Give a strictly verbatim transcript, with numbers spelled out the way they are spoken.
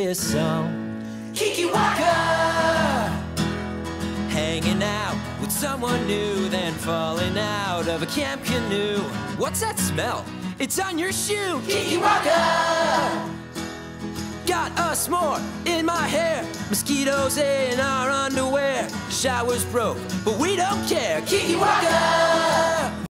this song. Kiki Waka! Hanging out with someone new, then falling out of a camp canoe. What's that smell? It's on your shoe. Kiki Waka! Got a s'more in my hair, mosquitoes in our underwear. Showers broke, but we don't care. Kiki Waka!